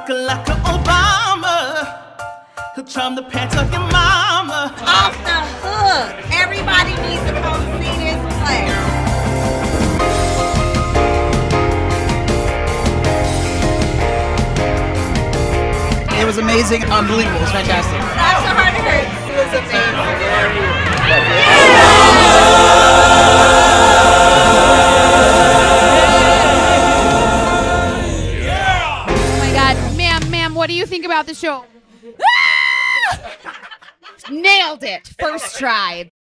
like a Obama. He'll charm the pants of your mama. Off the hook. Everybody needs to come see this play. It was amazing, unbelievable, it was fantastic. That's so hard to hurt. It was amazing. Oh my God, ma'am, what do you think about the show? Nailed it, first try.